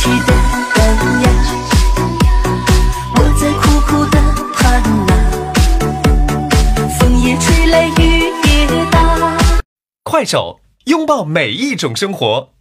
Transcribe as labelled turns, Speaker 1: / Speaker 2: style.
Speaker 1: 去的灯呀，我在苦苦的盼啊，风也吹来雨也打。
Speaker 2: 快手，拥抱每一种生活。